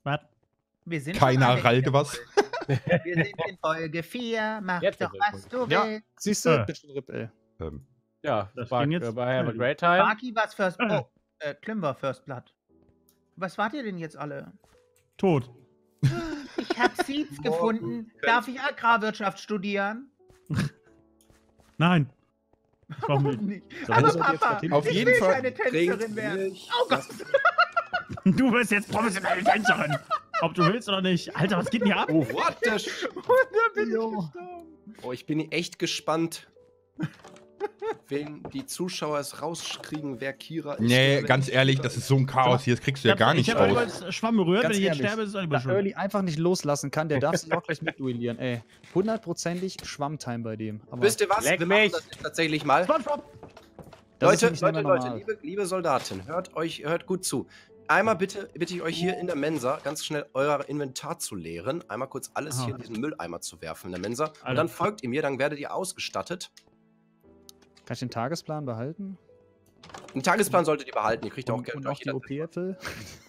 Was? Wir sind Keiner schon alle rallte in was. der Folge. Wir sind in Folge 4. Mach Jetzt doch, sind wir in was du Ja. willst. Siehst du? Bin schon RIP, ey. Ja, Das Spark, ging jetzt I have a schnell. great time. Sparky war's First. Oh, Klim war First Blood. Was wart ihr denn jetzt alle? Tot. Ich hab Seeds gefunden. Darf ich Agrarwirtschaft studieren? Nein. Warum nicht? Nicht. So, Aber das soll jetzt Papa, vertieft Auf ich jeden will Fall keine Tänzerin werden. Oh Gott. Du bist jetzt professionelle Tänzerin. Ob du willst oder nicht. Alter, was geht denn hier ab? Oh, what the sh Und da bin ich Jo. gestorben. Oh, ich bin echt gespannt, wenn die Zuschauer es rauskriegen, wer Kira ist. Nee, oder wer ganz nicht ehrlich, Kira das ist so ein Chaos hier, das kriegst du ja gar nicht Ich habe raus. über Schwamm berührt, Ganz wenn ich jetzt ehrlich, sterbe, ist es Da einfach schon. Early einfach nicht loslassen kann, der darf sich auch gleich mitduellieren, ey. 100%ig Schwammtime bei dem. Aber Wisst ihr was? Leck Wir machen mich. das jetzt tatsächlich mal. Schwamm. das ist Leute, nämlich nicht mehr Leute, normal. liebe Soldaten, hört gut zu. Einmal bitte ich euch hier in der Mensa ganz schnell euer Inventar zu leeren. Einmal kurz alles hier in diesen Mülleimer zu werfen in der Mensa. Und Alter. dann folgt ihr mir, dann werdet ihr ausgestattet. Kann ich den Tagesplan behalten? Den Tagesplan solltet ihr behalten, ihr kriegt auch Und Geld. auch die OP-Äpfel?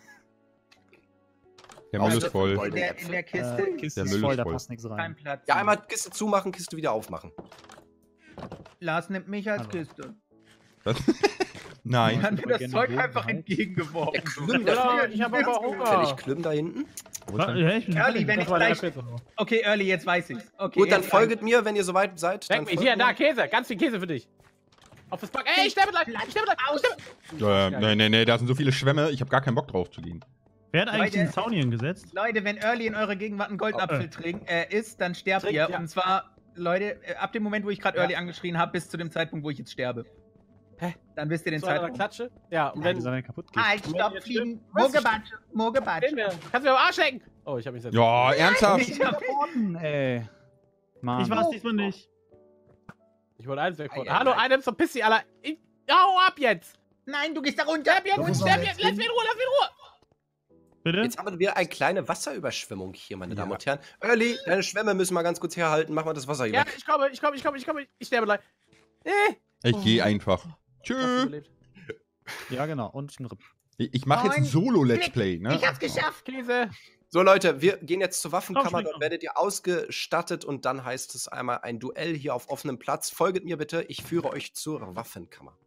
Der Müll ist Also, voll. Leute. In der Kiste Kiste Der ist Müll voll, ist da voll. passt nichts kein rein. Platz. Ja, einmal Kiste zumachen, Kiste wieder aufmachen. Lars nimmt mich als Hallo. Kiste. Das- Er Nein. hat mir das gerne Zeug Bogen einfach behalten. entgegengeworfen. Klüm, Ja, ich habe aber Kenn Hunger. ich Klüm da hinten? Early, wenn ich Das war der gleich... Apfel. Okay, Early, jetzt weiß ich's. Okay, Gut, dann jetzt folget mir, wenn ihr soweit seid. Leck Dann mich. folgt Hier, da, mir. Käse. Ganz viel Käse für dich. Auf das Back. Ey, ich sterbe gleich. Ich sterbe gleich. Ich sterbe. Nee, da sind so viele Schwämme, ich habe gar keinen Bock drauf zu gehen. Wer hat eigentlich Leute. diesen Zaun hier hingesetzt? Leute, wenn Early in eurer Gegenwart einen Goldapfel isst, dann sterbt Trinkt, ihr. ja. Und zwar, Leute, ab dem Moment, wo ich gerade Early angeschrien habe, bis zu dem Zeitpunkt, wo ich jetzt sterbe. Hä? Dann wisst ihr den So einer Zeitpunkt. Klatsche. Ja, und Wenn wenn... die Sache kaputt geht. Halt, stopp, jetzt fliegen. stimmt. Mogebatsch, Mogebatsch. Kannst du mir am Arsch lecken? Oh, ich hab mich selbst... Ja, ernsthaft? Ich hab Ey. Mann. Ich war's diesmal nicht. Ich wollte eins wegholen. Ei, ei, Hallo, ei. einem so Pissi, Alter. Hau ab jetzt. Nein, du gehst da runter. Sterb jetzt, muss sterb man jetzt. jetzt Lass mich in Ruhe, lass mich in Ruhe. Bitte? Jetzt haben wir eine kleine Wasserüberschwemmung hier, meine Damen und Herren. Early, deine Schwämme müssen wir ganz kurz herhalten. Mach mal das Wasser hier Ja, weg. ich komme. Ich sterbe gleich. Ich gehe einfach. Hast du Tschö. überlebt? Ja, genau. Und ein RIP. Ich mache jetzt ein Nein. Solo-Let's Play, ne? Ich hab's geschafft. Käse. So, Leute, wir gehen jetzt zur Waffenkammer. Komm, Dort komm. werdet ihr ausgestattet und dann heißt es einmal ein Duell hier auf offenem Platz. Folget mir bitte, ich führe euch zur Waffenkammer.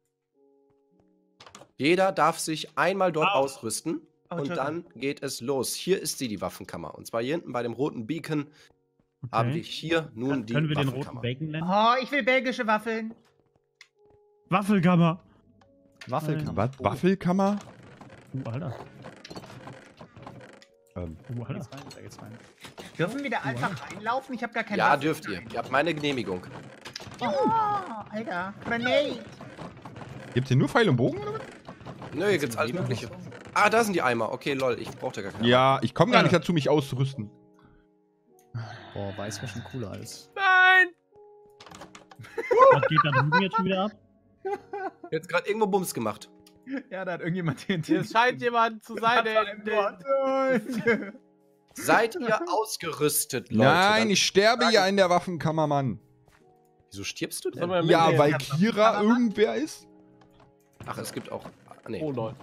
Jeder darf sich einmal dort Au. ausrüsten Oh, und Entschuldigung. dann geht es los. Hier ist sie, die Waffenkammer. Und zwar hier hinten bei dem roten Beacon haben wir hier nun die Können wir den Waffenkammer. roten Bacon nennen? Oh, ich will belgische Waffeln. Waffelkammer. Waffelkammer. Was? Waffelkammer? Alter. Ähm, Alter. Da geht's rein, da geht's rein. Dürfen wir da einfach reinlaufen? Ich hab gar keine Ja, Waffen. dürft ihr. Ihr habt meine Genehmigung. Oh, Alter. Grenade. gibt's hier nur Pfeil und Bogen? Oder? was? Nö, hier gibt's alles Mögliche. Ah, da sind die Eimer. Okay, lol, ich brauchte gar keine. Ja, ich komme gar nicht dazu, mich auszurüsten. Boah, weiß wäre schon cooler als. Nein. Was geht da drüben jetzt schon wieder ab? Jetzt gerade irgendwo Bums gemacht. Ja, da hat irgendjemand den Hier scheint jemand zu sein, der... Seid ihr ausgerüstet, Leute? Nein, Dann- ich sterbe ja in der Waffenkammer, Mann. Wieso stirbst du Sollen denn? wir Ja, mitnehmen? weil Kira irgendwer ist? Ach, es gibt auch. Nee. Oh, Leute.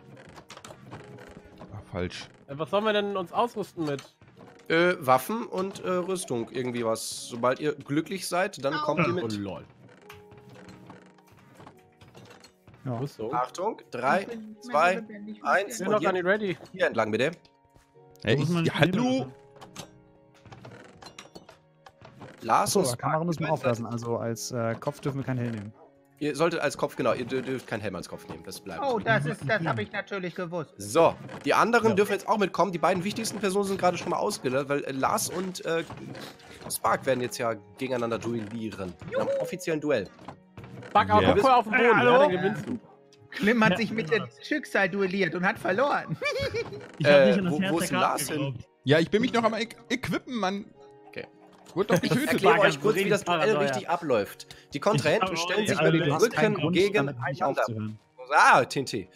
Ach, falsch. Was sollen wir denn uns ausrüsten mit? Waffen und Rüstung, irgendwie was. Sobald ihr glücklich seid, dann kommt ihr Oh, mit. lol. Ja. Rüstung. Achtung, 3, 2, 1. Ich bin noch gar nicht ready. Hier entlang, bitte. Hey, Wo ist mein ja, hallo? Lars Achso, und da Spark, Kamera müssen wir ihr auflassen. Also als Kopf dürfen wir keinen Helm nehmen. Ihr solltet als Kopf, genau, ihr dürft keinen Helm als Kopf nehmen, das bleibt. Oh, das habe ich natürlich gewusst. So, die anderen Ja. dürfen jetzt auch mitkommen. Die beiden wichtigsten Personen sind gerade schon mal ausgedacht, weil Lars und Spark werden jetzt ja gegeneinander duellieren. In einem offiziellen Duell. Pack auch Ja. guck mal auf den Boden, Hallo? ja, dann gewinnst du. Klim hat Ja. sich mit dem Schicksal duelliert und hat verloren. Ich hab nicht an das wo- Herz wo der ist denn Karte Lars hin? geglaubt. Ja, ich bin mich noch am Equippen, Mann. Okay. Wurde doch Ich getötet. erkläre war euch ganz kurz, wie das Duell Paranoia. richtig abläuft. Die Kontrahenten Ich- stellen sich Ja, mit du dem hast keinen Rücken Grund, damit nicht gegeneinander. aufzuhören. Ah, TNT.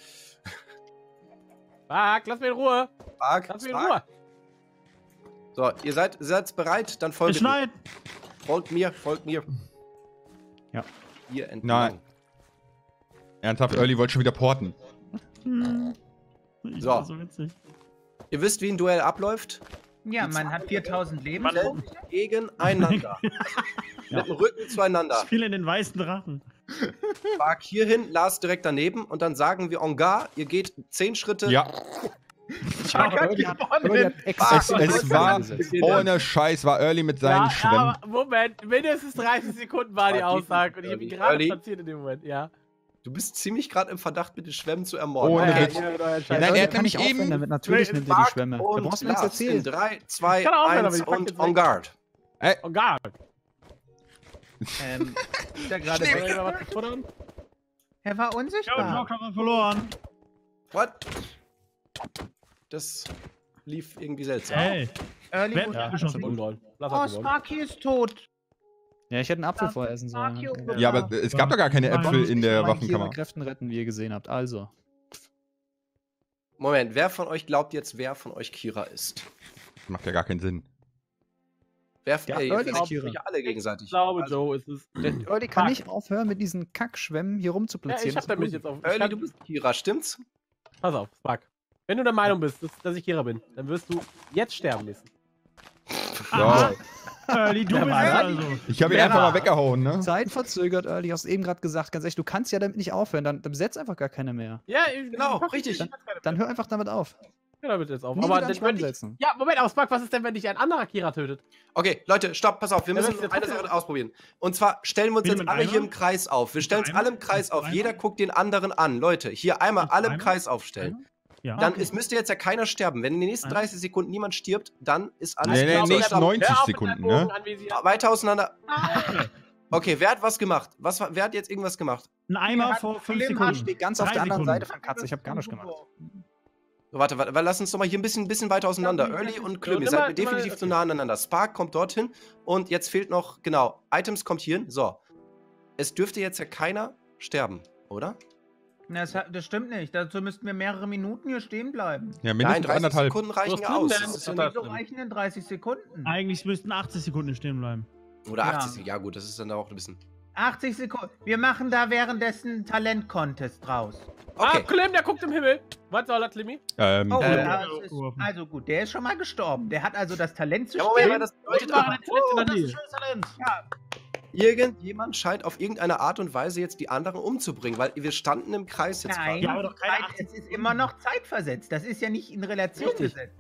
Pack, lass mich in Ruhe. Spark, Lass mich in Spark. Ruhe. So, ihr seid bereit, dann Es folgt mir. schneit. Folgt mir, folgt mir. Ja. Hier entlang. Nein. Ernsthaft, Early wollte schon wieder porten. Ich So. war so witzig. Ihr wisst, wie ein Duell abläuft? Ja, man hat 4000 Leben. Stellt euch gegeneinander. Mit dem Rücken zueinander. Spiel in den weißen Drachen. Spark hierhin, Lars direkt daneben und dann sagen wir en garde, ihr geht 10 Schritte. Ja, Spark hat gewonnen. es war, ohne Scheiß, war Early mit seinen Schwämmen. aber Moment, mindestens 30 Sekunden war die Aussage und ich habe ihn gerade Early. platziert in dem Moment, ja. Du bist ziemlich gerade im Verdacht, mit den Schwämmen zu ermorden. Ohne Okay. Witz. Nein, er hat kann nämlich nicht aufhören eben- damit. Natürlich nimmt er die Schwämme. Da Und brauchst du mir nichts Lars in erzählen. 3, 2, kann aufhören, aber 1 ich pack und jetzt en weg. garde. Oh gar. Ist ja gerade Soll ich weg. mal was futtern? Er war Ja, unsichtbar. Joker hat verloren. What? Das lief irgendwie seltsam. Ey, Early wer wurde hat geschossen? Unlol. Lass Oh, hat gewonnen. Sparky ist tot. Ja, ich hätte einen Apfel vorher essen sollen. Sparky, Ja, aber es gab doch gar keine Nein. Äpfel in der Meinen Waffenkammer. Kräften retten, wie ihr gesehen habt. Also. Moment, wer von euch glaubt jetzt, wer von euch Kira ist? Macht ja gar keinen Sinn. Wer Ja, ihr Early glaubt Kira. euch ja alle gegenseitig. Ich glaube, Also, Joe ist es. Leute, kann nicht aufhören, mit diesen Kackschwämmen hier Ja, rumzuplatzieren. ich hab Das ist damit gut. jetzt auf. Early, du bist Kira, stimmt's? Pass auf, Spark. Wenn du der Meinung bist, dass ich Kira bin, dann wirst du jetzt sterben müssen. Ja. Early, du Ja, bist war es das? also. Ich habe ihn Wer einfach war? mal weggehauen, ne? Zeitverzögert, Early, ich hab's eben gerade gesagt. Ganz ehrlich, du kannst ja damit nicht aufhören. Dann besetzt einfach gar keine mehr. Ja, Genau, richtig. Dann hör einfach damit auf. Genau, bitte jetzt auf. Nie Aber wieder einen dann Schwamm würde ich. setzen. Ja, Moment, aber Spark, was ist denn, wenn dich ein anderer Kira tötet? Okay, Leute, stopp, pass auf, wir Ja, müssen das ist eine jetzt- Sache ausprobieren. Und zwar stellen wir uns Wieder jetzt mit alle hier Eimer? im Kreis auf. Wir stellen uns Mit alle Eimer? im Kreis auf. Mit Jeder Eimer? guckt den anderen an. Leute, hier einmal Mit alle im Eimer? Kreis aufstellen. Ja. Dann es müsste jetzt ja keiner sterben. Wenn in den nächsten Eimer? 30 Sekunden niemand stirbt, dann ist alles Nee, nee, klar. nicht Stopp. 90 Hör auf mit Sekunden, deinem Bogen ne? anvisieren. Weiter auseinander. Okay, wer hat was gemacht? Wer hat jetzt irgendwas gemacht? Ein Eimer vor 5 Schlimm, Ich Sekunden. stehe ganz auf 3 der anderen Sekunden. Seite von Katze. Ich habe gar nichts gemacht. So, warte, lass uns doch mal hier ein bisschen weiter auseinander. Early und Klim, ihr immer- seid immer- definitiv zu nah aneinander. Spark kommt dorthin und jetzt fehlt noch, genau, Items kommt hierhin. So. Es dürfte jetzt ja keiner sterben, oder? Das stimmt nicht. Dazu müssten wir mehrere Minuten hier stehen bleiben. Ja, Nein, mindestens 30 anderthalb. Sekunden reichen Was ja tun aus. denn? Das ist ja Das- Wieso reichen denn 30 Sekunden? Eigentlich müssten 80 Sekunden stehen bleiben. oder Ja. 80, ja gut, das ist dann auch ein bisschen. 80 Sekunden. Wir machen da währenddessen Talent-Contest draus. Ah, Okay. Klim, der guckt im Himmel. Was soll das, Klimmi? Oh, ja. also gut, der ist schon mal gestorben. Der hat also das Talent zu Ja, Moment, stehen. das bedeutet Ich war aber, jetzt in der Das ist Nähe. schönes Talent. Ja, irgendjemand scheint auf irgendeine Art und Weise jetzt die anderen umzubringen, weil wir standen im Kreis jetzt nein, gerade. Ja, aber doch keine Zeit, es ist immer noch zeitversetzt. Das ist ja nicht in Relation Richtig. gesetzt.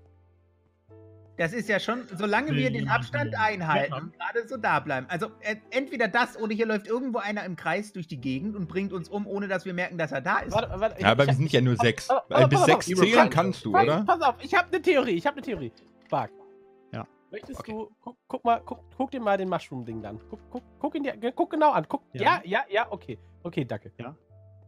Das ist ja schon, solange wir den Abstand einhalten und gerade so da bleiben. Also entweder das oder hier läuft irgendwo einer im Kreis durch die Gegend und bringt uns um, ohne dass wir merken, dass er da ist. Warte, Ja, aber wir sind ja nur 6. aber Bis pass auf, 6 zählen kannst du, oder? Pass auf, ich habe eine Theorie. Spark. Ja. Möchtest Okay. du, guck dir mal den Mushroom-Ding an. Guck ihn dir, guck genau an. Guck, ja, okay. Okay, danke. Ja.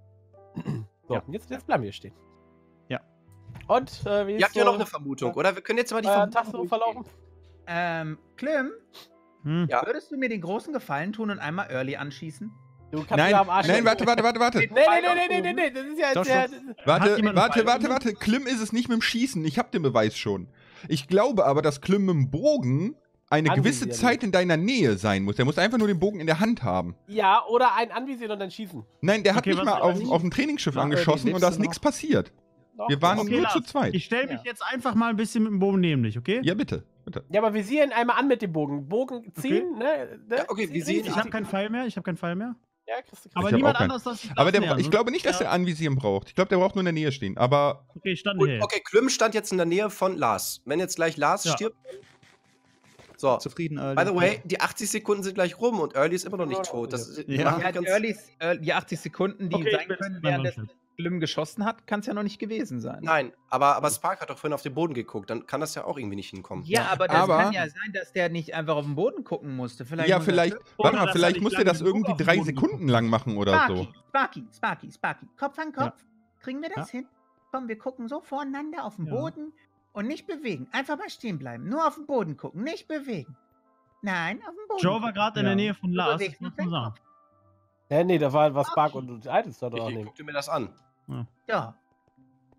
So, Ja. Jetzt bleiben wir stehen. Ja. Und, wie ist Ihr habt ja so noch eine Vermutung, oder? Wir können jetzt mal die Tag so verlaufen? Klim, Hm. Ja. würdest du mir den großen Gefallen tun und einmal Early anschießen? Du kannst Nein, mir am Arsch nein, lecken. warte. Nee, das ist ja Doch, sehr... Warte, jemand einen Pfeil? warte. Klim ist es nicht mit dem Schießen. Ich habe den Beweis schon. Ich glaube aber, dass Klim mit dem Bogen eine gewisse Anvisieren. Zeit in deiner Nähe sein muss. Der muss einfach nur den Bogen in der Hand haben. Ja, oder ein Anvisieren und dann schießen. Nein, der hat Okay, nicht was mal soll ich? auf dem Trainingsschiff Ja, angeschossen die und da ist lebst du nichts passiert. Doch. Wir waren Okay, nur Lars, zu zweit. Ich stelle mich jetzt einfach mal ein bisschen mit dem Bogen neben dich, okay? Ja, bitte. Ja, aber visieren einmal an mit dem Bogen. Bogen ziehen, ne? Ja, okay, Ziehen, visieren. Ich habe keinen Pfeil mehr, Ja, kriegst du. Aber hab niemand auch keinen. anders das Aber das näher, ich ne? glaube nicht, dass Ja. der Anvisieren braucht. Ich glaube, der braucht nur in der Nähe stehen. Aber Okay, ich stand Gut, hier. okay, Klim stand jetzt in der Nähe von Lars. Wenn jetzt gleich Lars Ja. stirbt. So, Zufrieden, Early. by the way, die 80 Sekunden sind gleich rum und Early ist immer noch nicht Ja. tot. Das ist, Ja. macht Ja, ganz, die 80 Sekunden, die Okay, sein ich bin können, jetzt während beim das Klim geschossen hat, kann es ja noch nicht gewesen sein. Nein, aber Spark hat doch vorhin auf den Boden geguckt. Dann kann das ja auch irgendwie nicht hinkommen. Ja, aber das Aber- kann ja sein, dass der nicht einfach auf den Boden gucken musste. Vielleicht ja, muss er- vielleicht, Oder warte mal, dass er vielleicht nicht muss der lange das genug irgendwie auf den 3 Boden Sekunden lang machen oder so. Sparky, Kopf an Kopf. Kriegen wir das hin? Komm, wir gucken so voreinander auf den Ja. Boden und nicht bewegen. Einfach mal stehen bleiben. Nur auf den Boden gucken, nicht bewegen. Nein, auf den Boden. Joe war gerade in Ja. der Nähe von Lars. bewegst Das du muss man deinen sagen. Nee, da war was Spark und Items da Ich drauf nehmen. guck dir mir das an. Ja.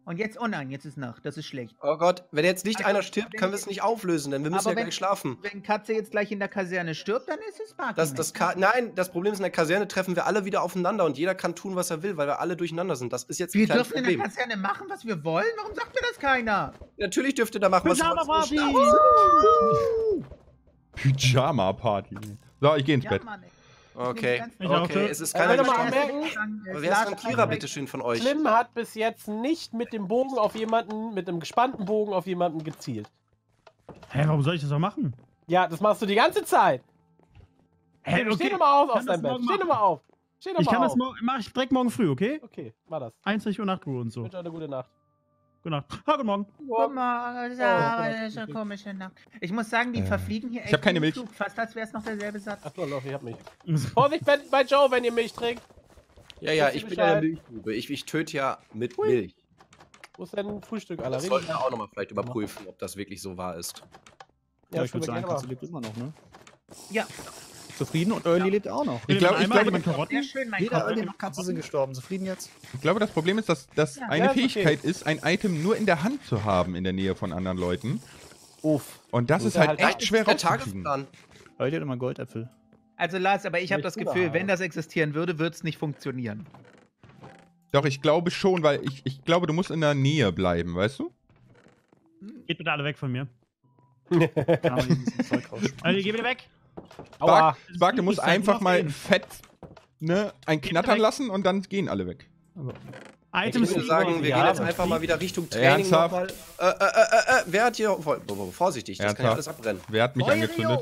Und jetzt, oh nein, jetzt ist Nacht. Das ist schlecht. Oh Gott, wenn jetzt nicht Also, einer stirbt, wenn können wir wir- es nicht auflösen, denn wir müssen Aber ja wenn- gleich schlafen. Wenn Katze jetzt gleich in der Kaserne stirbt, dann ist es Sparky. Nein, das Problem ist, in der Kaserne treffen wir alle wieder aufeinander und jeder kann tun, was er will, weil wir alle durcheinander sind. Das ist jetzt ein Wir kleines dürfen in der Problem. Kaserne machen, was wir wollen? Warum sagt mir das keiner? Natürlich dürft ihr da machen, was ihr Pyjama-Party! wollt. Pyjama-Party. So, ich gehe ins Bett. Mann, ey. Okay, Ich auch, okay, tschö. es ist Also, keiner wenn wir mal gestorben. anmerken, Aber wer ist denn Kira, bitteschön, von euch? Slim hat bis jetzt nicht mit dem Bogen auf jemanden, mit einem gespannten Bogen auf jemanden gezielt. Hä, warum soll ich das auch machen? Ja, das machst du die ganze Zeit. Hä, Steh doch mal auf aus Kann das deinem Bett. morgen Steh doch machen. mal auf. Steh doch Ich mal kann auf. das mach ich direkt morgen früh, okay? Okay, mach das. 21 Uhr Nachtruhe und so. Ich wünsche euch eine gute Nacht. Gute Nacht. Ha, guten Morgen. Guck mal, das ist eine komische Nacht. Ich muss sagen, die verfliegen hier ich hab keine im Milch. Flug, fast als wäre es noch derselbe Satz. Achso, Loch, ich hab mich. Vorsicht bei Joe, wenn ihr Milch trinkt. Ja, Wisst ihr ich bin ja der Bescheid? Milchbube. Ich töte ja mit Milch. Wo ist denn Frühstück, Alter? Das sollten wir auch nochmal vielleicht überprüfen, ob das wirklich so wahr ist. Ja, ich würde können wir sagen, gerne Katze lebt immer noch, ne? Ja, Zufrieden und Early lebt auch noch. Ich glaube, mit sehr Karotten. schön, mein Jeder Kopf. Early und Katze sind gestorben. Zufrieden jetzt? ich glaube, das Problem ist, dass eine Ja, ist Fähigkeit ist, ein Item nur in der Hand zu haben in der Nähe von anderen Leuten. Uff. Und das Muss ist ja halt halt echt schwer Der rauszukriegen. Tagesplan. Early hat immer Goldäpfel. Also Lars, aber ich habe Nicht das Bruder Gefühl, haben. wenn das existieren würde, würde es nicht funktionieren. Doch, ich glaube schon, weil ich glaube, du musst in der Nähe bleiben, weißt du? Geht bitte alle weg von mir. Kann man hier ein bisschen Zeug rausschmeißen. Also, geh wieder weg. Aua. Spark, du musst Ich sag einfach nur mal auf jeden. fett ein Knattern weg. lassen und dann gehen alle weg. Ich Items würde sagen, wir Ja, gehen jetzt aber einfach mal wieder Richtung Training Ernsthaft? nochmal. Wer hat hier... Vorsichtig, das kann ja alles abbrennen. Wer hat mich angezündet?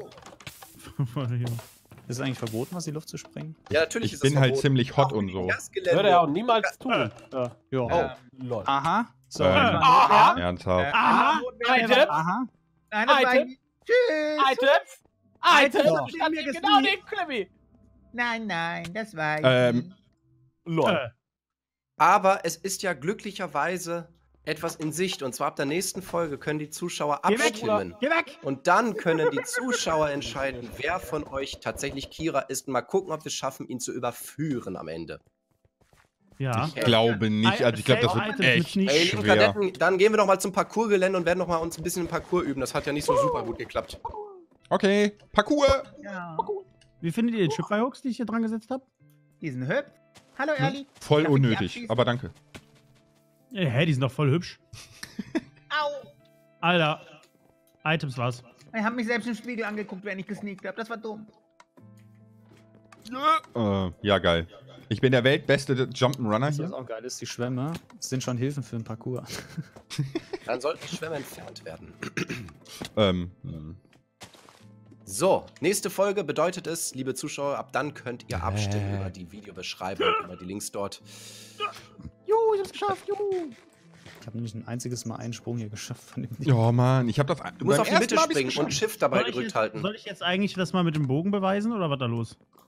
Ist es eigentlich verboten, aus die Luft zu sprengen? Ja, natürlich Ich ist das bin halt verboten. ziemlich hot Auch und im so. Verkehrsgelände. Würde er auch niemals tun. Ja. Oh. Lol. Aha. So. Aha. Ernsthaft. Aha. Items. Aha. Nein, das war Item. eigentlich- Tschüss! Items. Items. Ja. Stand hier genau neben Clemmy. Nein, das war Lol. Aber es ist ja glücklicherweise etwas in Sicht. Und zwar ab der nächsten Folge können die Zuschauer Geh weg, abstimmen. Geh weg. Und dann können die Zuschauer entscheiden, wer von euch tatsächlich Kira ist. Und mal gucken, ob wir es schaffen, ihn zu überführen am Ende. Ja. Ich glaube nicht. Also ich glaube, das Safe wird Items mit echt Sneak. Ey, liebe schwer. Kadetten, dann gehen wir doch mal zum Parcoursgelände und werden noch mal uns ein bisschen im Parcours üben. Das hat ja nicht so super gut geklappt. Okay, Parcours. Ja. Wie findet ihr den Chip-Hooks, die ich hier dran gesetzt habe? Diesen Hüpf. Hallo, Early. Voll Darf ich die unnötig, abschießen? aber danke. Hä, die sind doch voll hübsch. Au! Alter. Items was? Ich habe mich selbst im Spiegel angeguckt, wenn ich gesneakt habe. Das war dumm. Ja, geil. Ich bin der weltbeste Jump'n'Runner Was hier. auch geil ist, die Schwämme sind schon Hilfen für den Parcours. Dann sollten die Schwämme entfernt werden. Hm. So, nächste Folge bedeutet es, liebe Zuschauer, ab dann könnt ihr abstimmen über die Videobeschreibung, über die Links dort. Juhu, ich hab's geschafft. Juhu. Ich habe nämlich ein einziges Mal einen Sprung hier geschafft von dem Ding. Ja, Mann, ich hab das. Du musst auf die Mitte springen und Shift dabei gedrückt halten. Soll ich jetzt eigentlich das mal mit dem Bogen beweisen oder was da los?